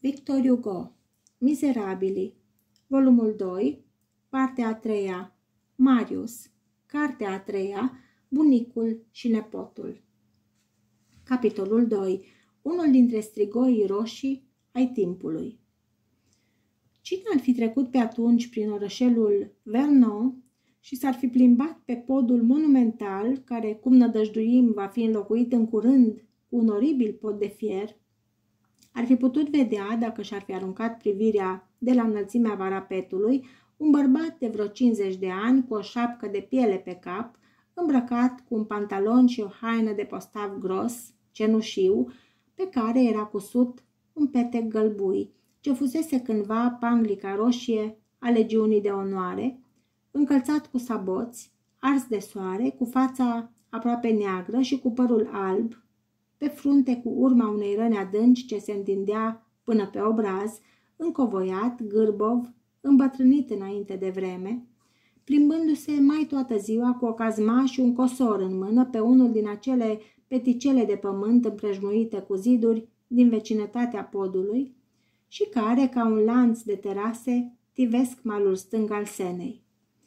Victor Hugo, Mizerabili, volumul 2, partea a treia, Marius, cartea a treia, Bunicul și nepotul. Capitolul 2. Unul dintre strigoii roșii ai timpului. Cine ar fi trecut pe atunci prin orășelul Vernon și s-ar fi plimbat pe podul monumental, care, cum nădăjduim, va fi înlocuit în curând cu un oribil pod de fier, ar fi putut vedea, dacă și-ar fi aruncat privirea de la înălțimea parapetului, un bărbat de vreo 50 de ani, cu o șapcă de piele pe cap, îmbrăcat cu un pantalon și o haină de postav gros, cenușiu, pe care era cusut un petec gălbui, ce fusese cândva panglica roșie a legiunii de onoare, încălțat cu saboți, ars de soare, cu fața aproape neagră și cu părul alb, pe frunte cu urma unei răni adânci ce se întindea până pe obraz, încovoiat, gârbov, îmbătrânit înainte de vreme, plimbându-se mai toată ziua cu o cazma și un cosor în mână pe unul din acele peticele de pământ împrejmuite cu ziduri din vecinătatea podului și care, ca un lanț de terase, tivesc malul stâng al Senei.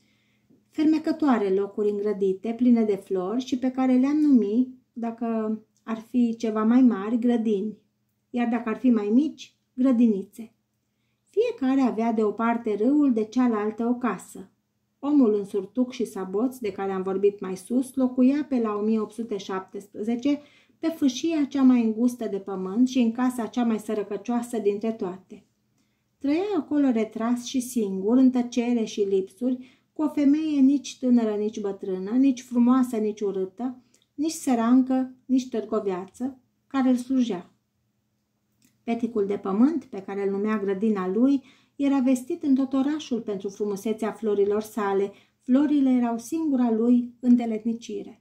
Fermecătoare locuri îngrădite, pline de flori și pe care le-am numit, dacă ar fi ceva mai mari, grădini, iar dacă ar fi mai mici, grădinițe. Fiecare avea de o parte râul, de cealaltă o casă. Omul în surtuc și saboți, de care am vorbit mai sus, locuia pe la 1817 pe fâșia cea mai îngustă de pământ și în casa cea mai sărăcăcioasă dintre toate. Trăia acolo retras și singur, în tăcere și lipsuri, cu o femeie nici tânără, nici bătrână, nici frumoasă, nici urâtă, nici sărancă, nici târgoviață, care îl slujea. Peticul de pământ, pe care îl numea grădina lui, era vestit în tot orașul pentru frumusețea florilor sale. Florile erau singura lui îndeletnicire.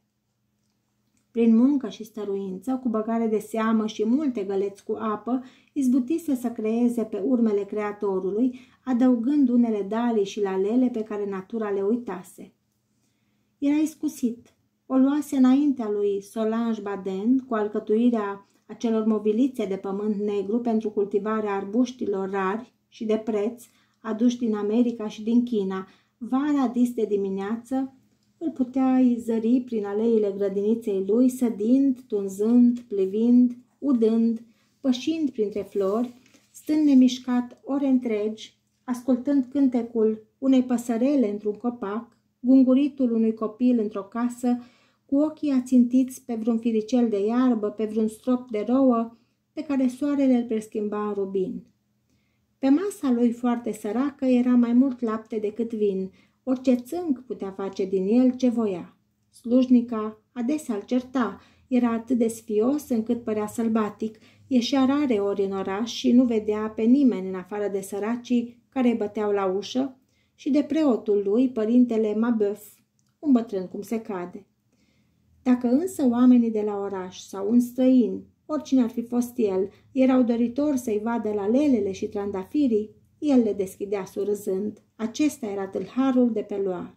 Prin muncă și stăruință, cu băgare de seamă și multe găleți cu apă, izbutise să creeze pe urmele Creatorului, adăugând unele dalii și lalele pe care natura le uitase. Era iscusit. O luase înaintea lui Solange Baden cu alcătuirea acelor mobilițe de pământ negru pentru cultivarea arbuștilor rari și de preț, aduși din America și din China. Vara dis de dimineață îl puteai zări prin aleile grădiniței lui, sădind, tunzând, plivind, udând, pășind printre flori, stând nemișcat ore întregi, ascultând cântecul unei păsărele într-un copac, gunguritul unui copil într-o casă, cu ochii ațintiți pe vreun firicel de iarbă, pe vreun strop de rouă, pe care soarele îl preschimba în rubin. Pe masa lui foarte săracă era mai mult lapte decât vin, orice țânc putea face din el ce voia. Slujnica adesea îl certa, era atât de sfios încât părea sălbatic, ieșea rare ori în oraș și nu vedea pe nimeni în afară de săracii care băteau la ușă și de preotul lui, părintele Mabeuf, un bătrân cum se cade. Dacă însă oamenii de la oraș sau un străin, oricine ar fi fost el, erau doritori să-i vadă lalelele și trandafirii, el le deschidea surâzând. Acesta era tâlharul de pe Loar.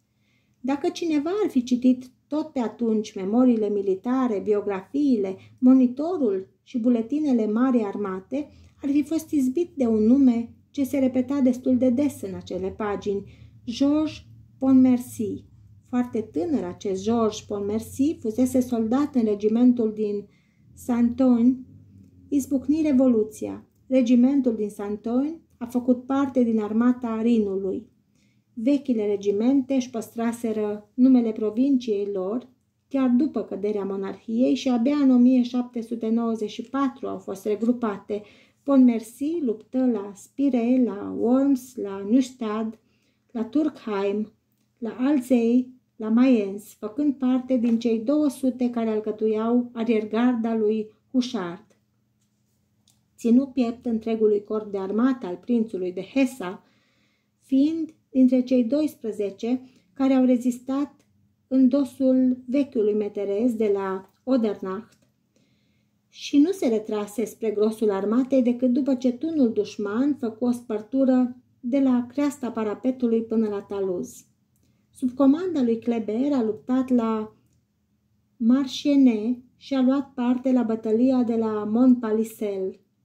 Dacă cineva ar fi citit tot pe atunci memoriile militare, biografiile, monitorul și buletinele Marii Armate, ar fi fost izbit de un nume ce se repeta destul de des în acele pagini, Georges Pontmercy. Foarte tânăr acest Georges Pontmercy fusese soldat în regimentul din Saint-Ouen, izbucni Revoluția. Regimentul din Saint-Ouen a făcut parte din armata Rinului. Vechile regimente își păstraseră numele provinciei lor, chiar după căderea monarhiei și abia în 1794 au fost regrupate. Pontmercy luptă la Spire, la Worms, la Neustadt, la Turkheim, la Alzey, la Mayence, făcând parte din cei 200 care alcătuiau ariergarda lui Houchard. Ținu piept întregului corp de armată al prințului de Hessa, fiind dintre cei 12 care au rezistat în dosul vechiului meterez de la Odernacht și nu se retrase spre grosul armatei decât după ce tunul dușman făcu o spărtură de la creasta parapetului până la taluz. Sub comanda lui Kleber a luptat la Marchiennes și a luat parte la bătălia de la Montpalissel.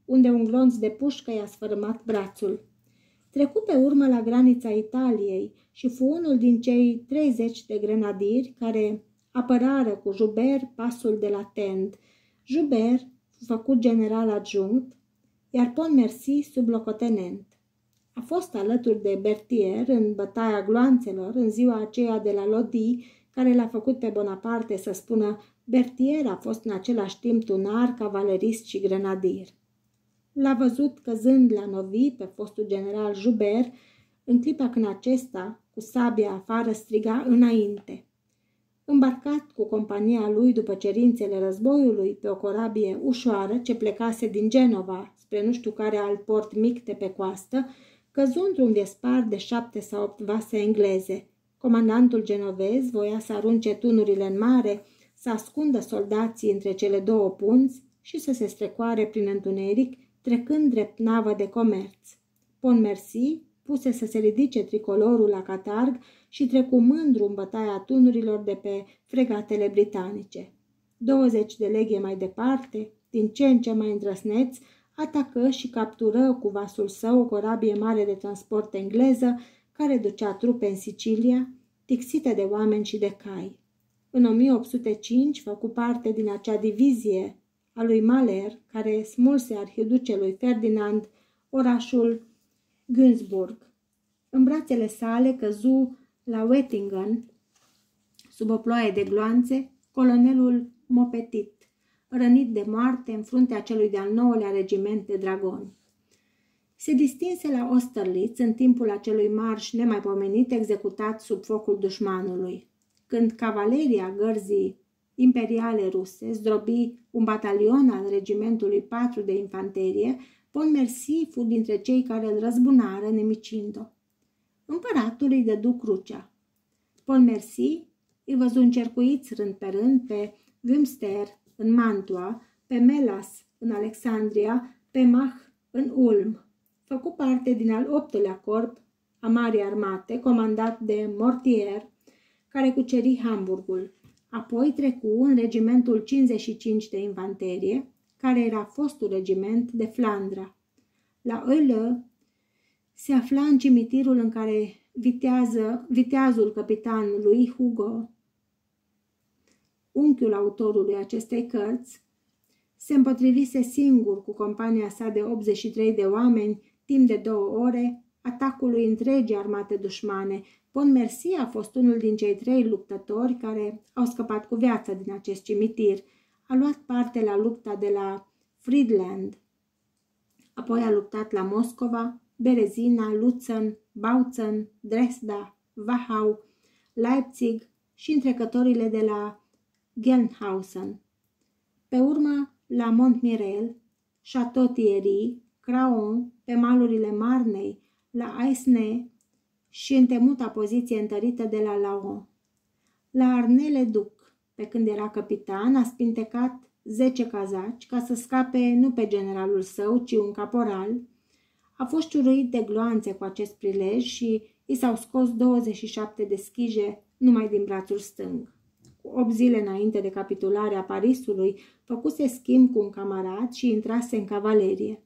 unde un glonț de pușcă i-a sfărâmat brațul. Trecu pe urmă la granița Italiei și fu unul din cei 30 de grenadieri care apărară cu Joubert pasul de la Tende. Joubert fu făcut general adjunct, iar Pontmercy sublocotenent. A fost alături de Berthier în bătaia Gloanțelor în ziua aceea de la Lodi, care l-a făcut pe Bonaparte să spună: Berthier a fost în același timp tunar, cavalerist și grenadier. L-a văzut căzând la Novi pe fostul general Joubert, în clipa când acesta, cu sabia afară, striga înainte. Îmbarcat cu compania lui după cerințele războiului pe o corabie ușoară ce plecase din Genova spre nu știu care alt port mic de pe coastă, căzu într-un viespar de 7 sau 8 vase engleze. Comandantul genovez voia să arunce tunurile în mare, să ascundă soldații între cele două punți și să se strecoare prin întuneric, trecând drept navă de comerț. Pontmercy puse să se ridice tricolorul la catarg și trecu mândru în bătaia tunurilor de pe fregatele britanice. 20 de leghe mai departe, din ce în ce mai îndrăsneț, atacă și captură cu vasul său o corabie mare de transport engleză care ducea trupe în Sicilia, tixită de oameni și de cai. În 1805 făcu parte din acea divizie a lui Mahler, care smulse arhiducelui Ferdinand orașul Günzburg. În brațele sale căzu la Wettingen, sub o ploaie de gloanțe, colonelul Maupetit, rănit de moarte în fruntea celui de-al 9-lea regiment de dragoni. Se distinse la Austerlitz în timpul acelui marș nemaipomenit executat sub focul dușmanului, când cavaleria gărzii imperiale ruse zdrobi un batalion al regimentului 4 de infanterie. Pontmercy fu dintre cei care îl răzbunară nemicind-o. Împăratul îi dădu crucea. Pontmercy îi văzu încercuiți rând pe rând pe Wümmster în Mantua, pe Melas în Alexandria, pe Mach în Ulm. Făcu parte din al 8-lea corp a Marii Armate, comandat de Mortier, care cuceri Hamburgul. Apoi trecu în regimentul 55 de infanterie, care era fostul regiment de Flandra. La Euler se afla în cimitirul în care viteazul capitan lui Hugo, unchiul autorului acestei cărți, se împotrivise singur cu compania sa de 83 de oameni timp de 2 ore atacului întregii armate dușmane. Pontmercy a fost unul din cei 3 luptători care au scăpat cu viața din acest cimitir. A luat parte la lupta de la Friedland, apoi a luptat la Moscova, Berezina, Lutzen, Bautzen, Dresda, Wachau, Leipzig și întrecătorile de la Gelnhausen. Pe urmă, la Montmirel, Château-Thierry, Craon, pe malurile Marnei, la Aisne și în temuta poziție întărită de la Laon. La Arnay-le-Duc, pe când era capitan, a spintecat 10 cazaci ca să scape nu pe generalul său, ci un caporal. A fost ciuruit de gloanțe cu acest prilej și i s-au scos 27 de schije numai din brațul stâng. Cu 8 zile înainte de capitularea Parisului, făcuse schimb cu un camarad și intrase în cavalerie.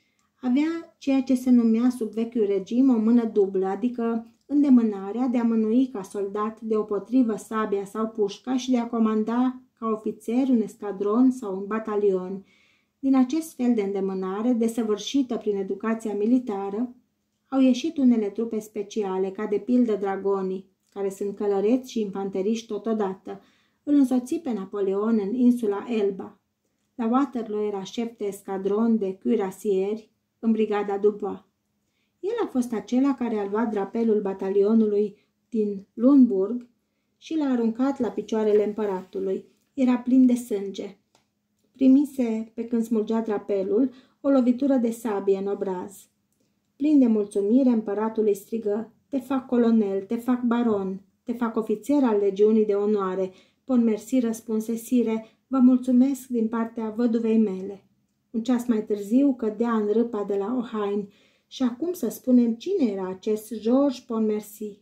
Avea ceea ce se numea sub vechiul regim o mână dublă, adică îndemânarea de a mânui ca soldat deopotrivă sabia sau pușca și de a comanda ca ofițer un escadron sau un batalion. Din acest fel de îndemânare, desăvârșită prin educația militară, au ieșit unele trupe speciale, ca de pildă dragonii, care sunt călăreți și infanteriști totodată. Îl însoți pe Napoleon în insula Elba. La Waterloo era șef de escadron de cuirassieri în brigada Dubois. El a fost acela care a luat drapelul batalionului din Lundburg și l-a aruncat la picioarele împăratului. Era plin de sânge. Primise, pe când smulgea drapelul, o lovitură de sabie în obraz. Plin de mulțumire, împăratul îi strigă: "Te fac colonel, te fac baron, te fac ofițer al legiunii de onoare." Pontmercy răspunse: "Sire, vă mulțumesc din partea văduvei mele." Un ceas mai târziu cădea în râpa de la Ohain. Și acum să spunem cine era acest Georges Pontmercy.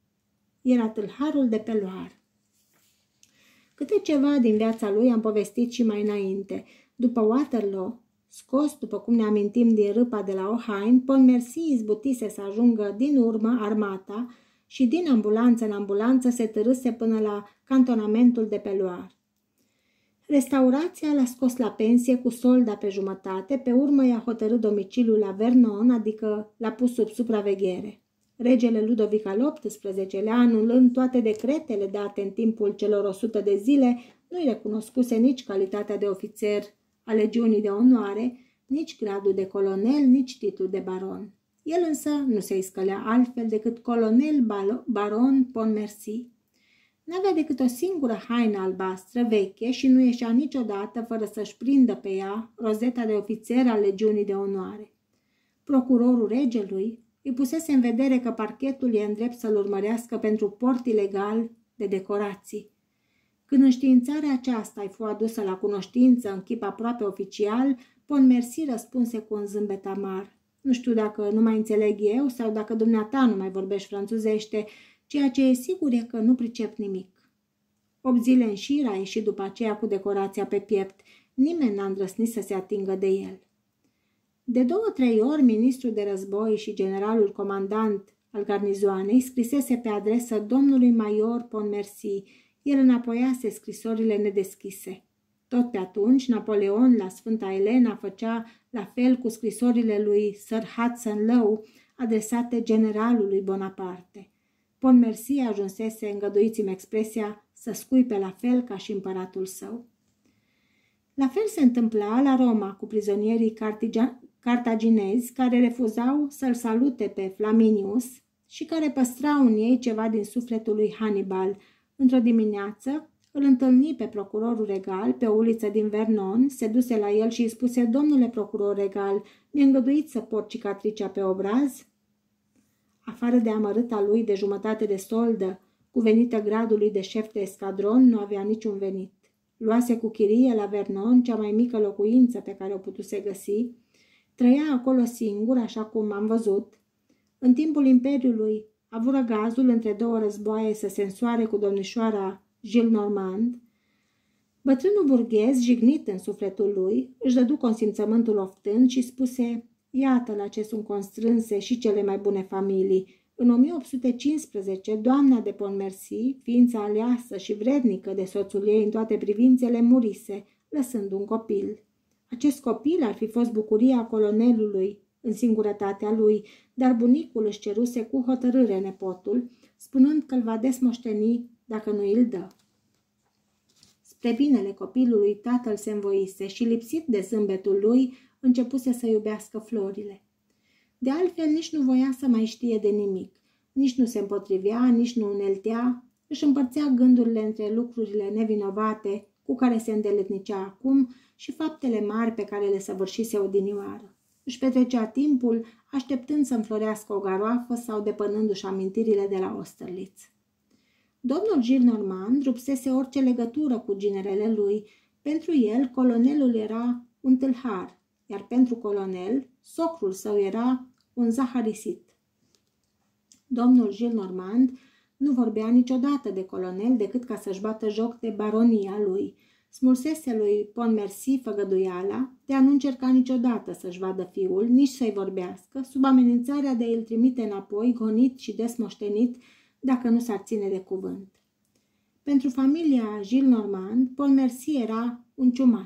Era tâlharul de pe Loire. Câte ceva din viața lui am povestit și mai înainte. După Waterloo, Scos, după cum ne amintim, din râpa de la Ohain, Pontmercy izbutise să ajungă din urmă armata și din ambulanță în ambulanță se târâse până la cantonamentul de pe Loire. Restaurația l-a scos la pensie cu solda pe jumătate, pe urmă i-a hotărât domiciliul la Vernon, adică l-a pus sub supraveghere. Regele Ludovic al XVIII-lea, anulând toate decretele date în timpul celor 100 de zile, nu-i recunoscuse nici calitatea de ofițer a legiunii de onoare, nici gradul de colonel, nici titlul de baron. El însă nu se iscălea altfel decât colonel baron Pontmercy. N-avea decât o singură haină albastră, veche, și nu ieșea niciodată fără să-și prindă pe ea rozeta de ofițer al legiunii de onoare. Procurorul regelui îi pusese în vedere că parchetul e îndrept să-l urmărească pentru port ilegal de decorații. Când înștiințarea aceasta îi fu adusă la cunoștință în chip aproape oficial, Pontmercy răspunse cu un zâmbet amar. Nu știu dacă nu mai înțeleg eu sau dacă dumneata nu mai vorbești franțuzește, ceea ce e sigur e că nu pricep nimic. 8 zile în șir a ieșit după aceea cu decorația pe piept. Nimeni n-a îndrăznit să se atingă de el. De 2-3 ori, ministrul de război și generalul comandant al garnizoanei scrisese pe adresă domnului major Pontmercy. El înapoiase scrisorile nedeschise. Tot pe atunci, Napoleon la Sfânta Elena făcea la fel cu scrisorile lui Sir Hudson Lowe, adresate generalului Bonaparte. Pontmercy ajunsese, îngăduiți-mi expresia, să scuipe la fel ca și împăratul său. La fel se întâmpla la Roma cu prizonierii cartaginezi care refuzau să-l salute pe Flaminius și care păstrau în ei ceva din sufletul lui Hannibal. Într-o dimineață îl întâlni pe procurorul regal pe o uliță din Vernon, se duse la el și îi spuse: Domnule procuror regal, mi-a îngăduit să port cicatricea pe obraz? Afară de amărâta lui de jumătate de soldă, cuvenită gradului de șef de escadron, nu avea niciun venit. Luase cu chirie la Vernon cea mai mică locuință pe care o putuse găsi. Trăia acolo singur, așa cum am văzut. În timpul Imperiului avură gazul între 2 războaie să se însoare cu domnișoara Gillenormand. Bătrânul burghez, jignit în sufletul lui, își dădu consimțământul oftând și spuse: Iată la ce sunt constrânse și cele mai bune familii. În 1815, doamna de Pontmercy, ființa aleasă și vrednică de soțul ei în toate privințele, murise, lăsând un copil. Acest copil ar fi fost bucuria colonelului în singurătatea lui, dar bunicul își ceruse cu hotărâre nepotul, spunând că îl va desmoșteni dacă nu îl dă. Spre binele copilului, tatăl se învoise și, lipsit de zâmbetul lui, începuse să iubească florile. De altfel, nici nu voia să mai știe de nimic, nici nu se împotrivea, nici nu uneltea, își împărțea gândurile între lucrurile nevinovate cu care se îndeletnicea acum și faptele mari pe care le săvârșise odinioară. Își petrecea timpul așteptând să înflorească o garoafă sau depănându-și amintirile de la Austerlitz. Domnul Gillenormand rupsese orice legătură cu ginerele lui. Pentru el, colonelul era un tâlhar, iar pentru colonel, socrul său era un zaharisit. Domnul Gillenormand nu vorbea niciodată de colonel decât ca să-și bată joc de baronia lui. Smulsese lui Pontmercy făgăduiala de a nu încerca niciodată să-și vadă fiul, nici să-i vorbească, sub amenințarea de a-l trimite înapoi, gonit și desmoștenit, dacă nu s-ar ține de cuvânt. Pentru familia Gillenormand, Pontmercy era un ciumat.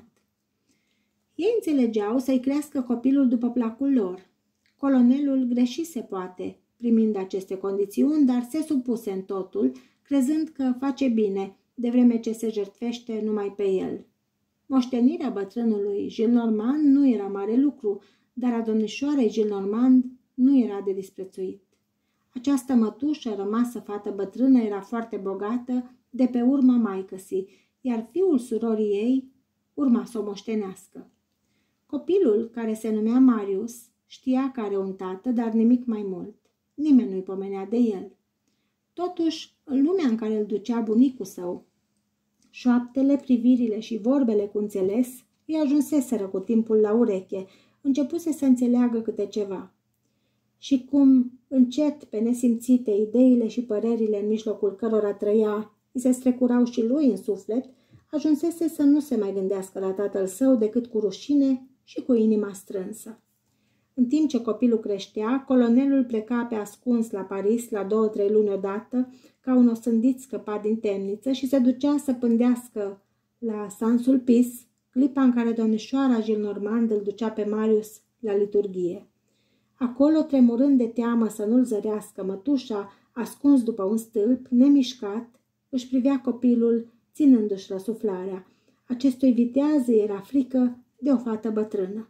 Ei înțelegeau să-i crească copilul după placul lor. Colonelul greșise poate, primind aceste condițiuni, dar se supuse în totul, crezând că face bine, de vreme ce se jertfește numai pe el. Moștenirea bătrânului Gillenormand nu era mare lucru, dar a domnișoarei Gillenormand nu era de disprețuit. Această mătușă, rămasă fată bătrână, era foarte bogată de pe urma maicăsii, iar fiul surorii ei urma să o moștenească. Copilul, care se numea Marius, știa că are un tată, dar nimic mai mult. Nimeni nu-i pomenea de el. Totuși, în lumea în care îl ducea bunicul său, șoaptele, privirile și vorbele cu înțeles îi ajunseseră cu timpul la ureche, începuse să înțeleagă câte ceva. Și cum, încet, pe nesimțite, ideile și părerile în mijlocul cărora trăia, îi se strecurau și lui în suflet, ajunsese să nu se mai gândească la tatăl său decât cu rușine și cu inima strânsă. În timp ce copilul creștea, colonelul pleca pe ascuns la Paris la 2-3 luni odată, ca un osândit scăpat din temniță, și se ducea să pândească la Saint-Sulpice, clipa în care domnișoara Gillenormand îl ducea pe Marius la liturghie. Acolo, tremurând de teamă să nu-l zărească, mătușa, ascuns după un stâlp, nemișcat, își privea copilul, ținându-și răsuflarea. Acestui viteaz era frică de o fată bătrână.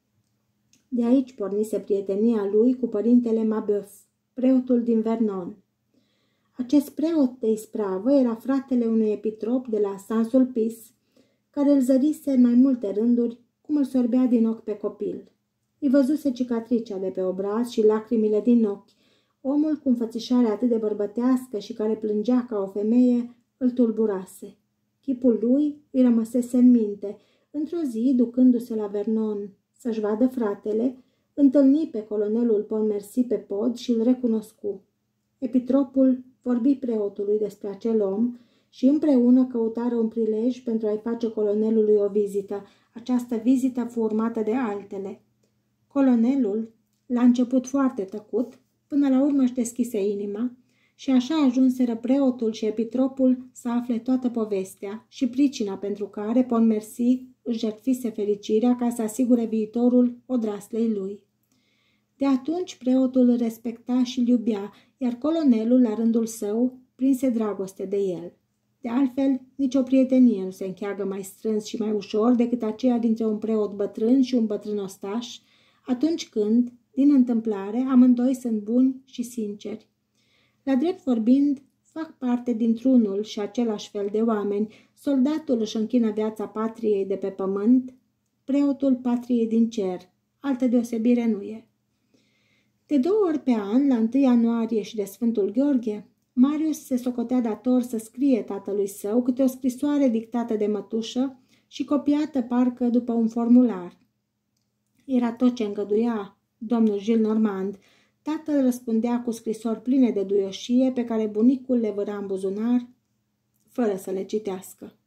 De aici pornise prietenia lui cu părintele Mabeuf, preotul din Vernon. Acest preot de ispravă era fratele unui epitrop de la Saint-Sulpice, care îl zărise în mai multe rânduri, cum îl sorbea din ochi pe copil. Îi văzuse cicatricea de pe obraz și lacrimile din ochi. Omul cu înfățișare atât de bărbătească și care plângea ca o femeie îl tulburase. Chipul lui îi rămăsese în minte. Într-o zi, ducându-se la Vernon să-și vadă fratele, întâlni pe colonelul Pontmercy pe pod și îl recunoscu. Epitropul vorbi preotului despre acel om și împreună căutară un prilej pentru a-i face colonelului o vizită. Această vizită fu urmată de altele. Colonelul, la început foarte tăcut, până la urmă își deschise inima și așa ajunseră preotul și epitropul să afle toată povestea și pricina pentru care Pontmercy își jertfise fericirea ca să asigure viitorul odraslei lui. De atunci preotul îl respecta și îl iubea, iar colonelul, la rândul său, prinse dragoste de el. De altfel, nicio prietenie nu se încheagă mai strâns și mai ușor decât aceea dintre un preot bătrân și un bătrân ostaș, atunci când, din întâmplare, amândoi sunt buni și sinceri. La drept vorbind, fac parte dintr-unul și același fel de oameni. Soldatul își închină viața patriei de pe pământ, preotul patriei din cer. Altă deosebire nu e. De 2 ori pe an, la 1 ianuarie și de Sfântul Gheorghe, Marius se socotea dator să scrie tatălui său câte o scrisoare dictată de mătușă și copiată parcă după un formular. Era tot ce îngăduia domnul Gillenormand. Tatăl răspundea cu scrisori pline de duioșie pe care bunicul le văra în buzunar, fără să le citească.